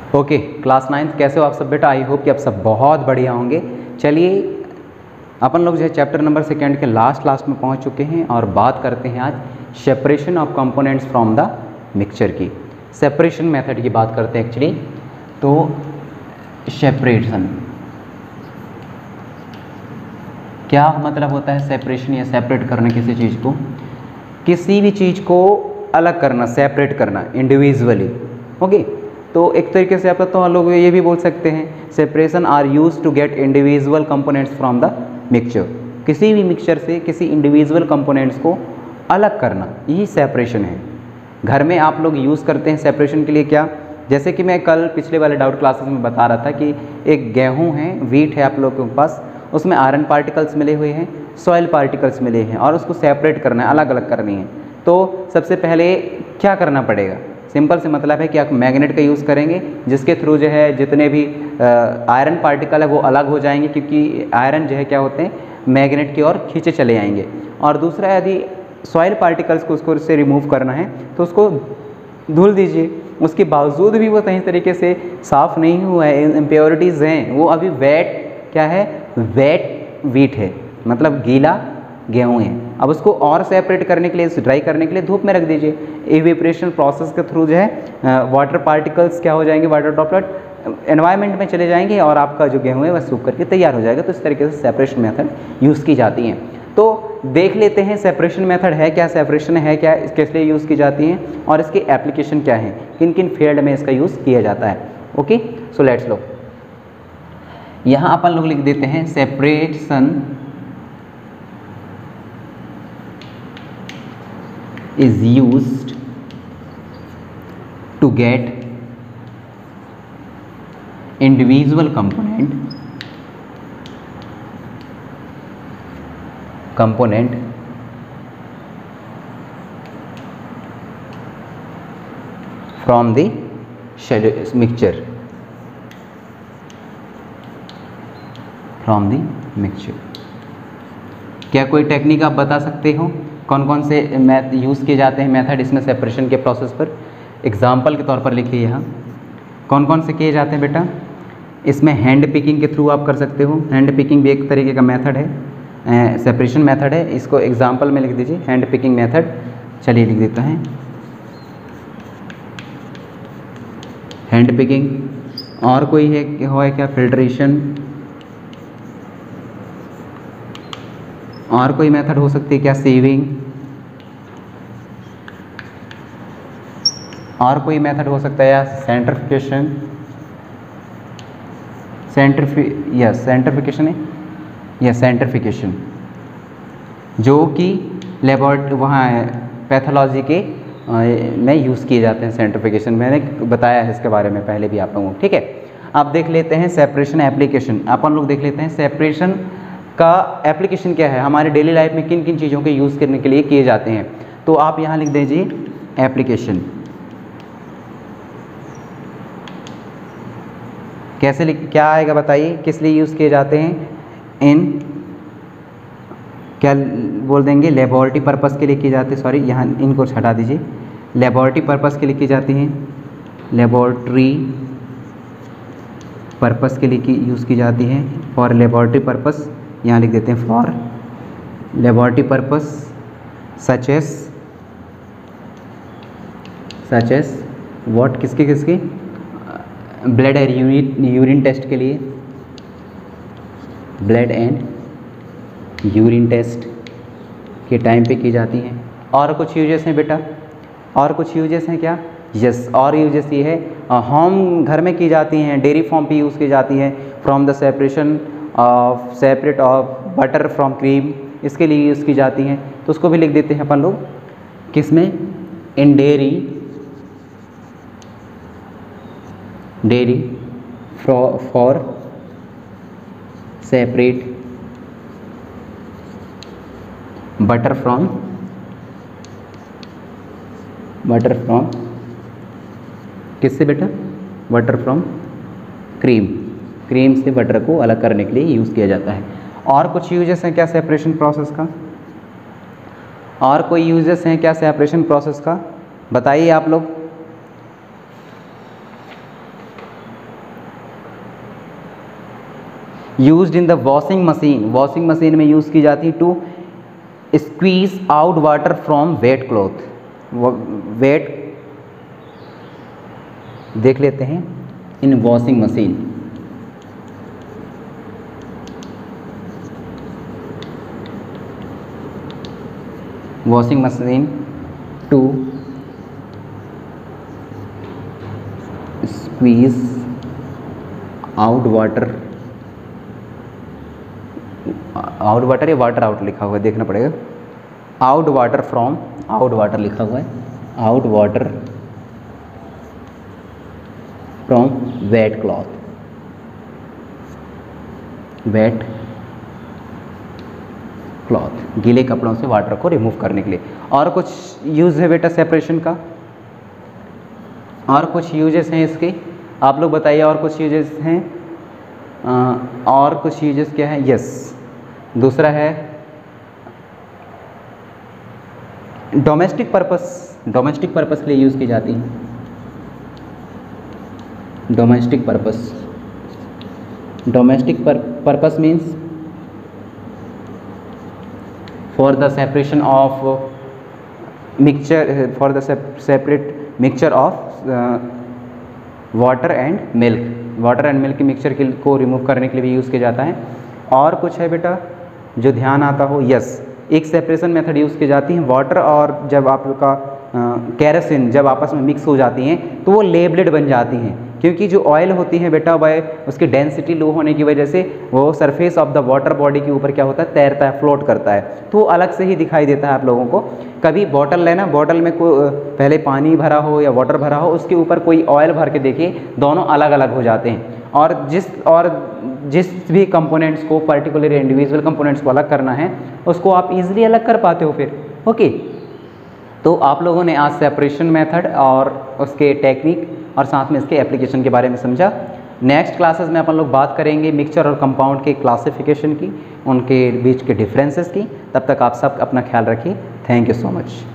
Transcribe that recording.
Okay, class 9th कैसे हो आप सब बेटा? आई होप कि आप सब बहुत बढ़िया होंगे। चलिए अपन लोग जो है चैप्टर नंबर 2 के लास्ट में पहुंच चुके हैं और बात करते हैं आज separation of components from the mixture की। सेपरेशन मेथड की बात करते हैं एक्चुअली। तो सेपरेशन क्या मतलब होता है? सेपरेशन या सेपरेट करना किसी चीज़ को, किसी भी चीज़ को अलग करना, सेपरेट करना इंडिविजुअली। ओके, तो एक तरीके से आप तो लोग ये भी बोल सकते हैं separation are use to get individual components from the mixture. किसी भी मिक्सचर से किसी इंडिविजुअल कंपोनेंट्स को अलग करना, यही सेपरेशन है। घर में आप लोग यूज़ करते हैं सेपरेशन के लिए क्या? जैसे कि मैं कल पिछले वाले डाउट क्लासेस में बता रहा था कि एक गेहूँ है, वीट है आप लोगों के पास, उसमें आयरन पार्टिकल्स मिले हुए हैं, सॉइल पार्टिकल्स मिले हैं और उसको सेपरेट करना है, अलग अलग करनी है। तो सबसे पहले क्या करना पड़ेगा? सिंपल से मतलब है कि आप मैग्नेट का यूज़ करेंगे, जिसके थ्रू जो है जितने भी आयरन पार्टिकल है वो अलग हो जाएंगे, क्योंकि आयरन जो है क्या होते हैं मैग्नेट की ओर खींचे चले आएंगे। और दूसरा, यदि सॉइल पार्टिकल्स को उसको से रिमूव करना है तो उसको धुल दीजिए। उसके बावजूद भी वो सही तरीके से साफ़ नहीं हुआ है, इम्प्योरिटीज़ हैं, वो अभी वेट क्या है, वेट वीट है, मतलब गीला गेहूँ है। अब उसको और सेपरेट करने के लिए, ड्राई करने के लिए धूप में रख दीजिए। इवेपोरेशन प्रोसेस के थ्रू जो है वाटर पार्टिकल्स क्या हो जाएंगे, वाटर ड्रॉपलेट एनवायरनमेंट में चले जाएंगे और आपका जो गेहूँ है वह सूख करके तैयार हो जाएगा। तो इस तरीके से सेपरेशन मेथड यूज़ की जाती हैं। तो देख लेते हैं सेपरेशन मेथड है क्या, सेपरेशन है क्या, किस लिए यूज़ की जाती हैं और इसकी एप्लीकेशन क्या है, किन किन फील्ड में इसका यूज़ किया जाता है। ओके, सो लेट्स लो। यहाँ अपन लोग लिख देते हैं separation is used to get individual component from the mixture, क्या कोई टेक्निक आप बता सकते हो कौन कौन से यूज़ किए जाते हैं मेथड इसमें सेपरेशन के प्रोसेस पर? एग्जाम्पल के तौर पर लिखिए यहाँ कौन कौन से किए जाते हैं बेटा। इसमें हैंड पिकिंग के थ्रू आप कर सकते हो, हैंड पिकिंग भी एक तरीके का मेथड है, सेपरेशन मेथड है। इसको एग्जाम्पल में लिख दीजिए, हैंड पिकिंग मेथड। चलिए लिख देता है हैंड पिकिंग। और कोई है क्या, फिल्ट्रेशन, और कोई मेथड हो सकती है क्या, सीविंग, और कोई मेथड हो सकता है या सेंट्रिफिकेशन, सेंट्रिफिकेशन जो कि लेबोरेटरी वहाँ पैथोलॉजी के में यूज़ किए जाते हैं। सेंट्रिफिकेशन मैंने बताया है इसके बारे में पहले भी आप लोगों को, ठीक है। अब देख लेते हैं सेपरेशन एप्लीकेशन। अपन लोग देख लेते हैं सेपरेशन का एप्लीकेशन क्या है, हमारे डेली लाइफ में किन किन चीज़ों के यूज़ करने के लिए किए जाते हैं। तो आप यहाँ लिख दीजिए एप्लीकेशन। कैसे क्या आएगा बताइए, किस लिए यूज़ किए जाते हैं? इन क्या बोल देंगे, लेबोरेटरी पर्पस के लिए की जाती है। सॉरी, यहाँ इनको हटा दीजिए, लेबोरेटरी पर्पस के लिए की जाती हैं, लेबोरेटरी पर्पस के लिए यूज़ की जाती है। फॉर लेबोरेटरी पर्पस यहाँ लिख देते हैं, for laboratory purpose such as what, किसके ब्लड एंड यूरिन टेस्ट के लिए, ब्लड एंड यूरिन टेस्ट के टाइम पे की जाती हैं। और कुछ यूजेस हैं बेटा, और कुछ यूजेस हैं क्या? यस, और यूजेस ये है होम घर में की जाती हैं, डेयरी फार्म पे यूज़ की जाती हैं, from the separate of butter from cream, इसके लिए यूज़ की जाती हैं। तो उसको भी लिख देते हैं अपन लोग, किसमें? In dairy for separate butter from किससे बेटा? बटर फ्रॉम क्रीम से बटर को अलग करने के लिए यूज़ किया जाता है। और कुछ यूजेस हैं क्या सेपरेशन प्रोसेस का? और कोई यूजेस हैं क्या सेपरेशन प्रोसेस का? बताइए आप लोग। Used in the washing machine, washing machine में यूज़ की जाती है to squeeze out water from wet cloth. Wet देख लेते हैं in washing machine. Washing machine to squeeze out water, out water या वाटर आउट लिखा हुआ है, देखना पड़ेगा। Out water from, out water लिखा हुआ है, out water from wet cloth, wet cloth, गीले कपड़ों से वाटर को रिमूव करने के लिए। और कुछ यूज़ है बेटा सेपरेशन का, और कुछ यूजेस हैं इसके, आप लोग बताइए और कुछ यूजेस हैं। और कुछ यूजेस क्या है? यस, दूसरा है डोमेस्टिक पर्पस, डोमेस्टिक पर्पस के लिए यूज़ की जाती है। Domestic purpose, domestic purpose means for the separation of mixture, for the separate mixture of water and milk, water and milk के मिक्सचर को रिमूव करने के लिए भी यूज़ किया जाता है। और कुछ है बेटा जो ध्यान आता हो? यस, एक सेपरेशन मेथड यूज़ की जाती है। वाटर और जब आपका केरोसिन जब आपस में मिक्स हो जाती हैं तो वो लेबलेट बन जाती हैं, क्योंकि जो ऑयल होती है बेटा वह उसकी डेंसिटी लो होने की वजह से वो surface of the water body के ऊपर क्या होता है? तैरता है, फ्लोट करता है, तो वो अलग से ही दिखाई देता है आप लोगों को। कभी बॉटल लेना, बॉटल में पहले पानी भरा हो या वाटर भरा हो, उसके ऊपर कोई ऑयल भर के देखिए, दोनों अलग अलग हो जाते हैं। और जिस भी कंपोनेंट्स को, पर्टिकुलर इंडिविजुअल कंपोनेंट्स को अलग करना है उसको आप इजीली अलग कर पाते हो फिर। ओके, तो आप लोगों ने आज सेपरेशन मेथड और उसके टेक्निक और साथ में इसके एप्लीकेशन के बारे में समझा। नेक्स्ट क्लासेस में अपन लोग बात करेंगे मिक्सचर और कंपाउंड के क्लासिफिकेशन की, उनके बीच के डिफरेंसेस की। तब तक आप सब अपना ख्याल रखिए। Thank you so much.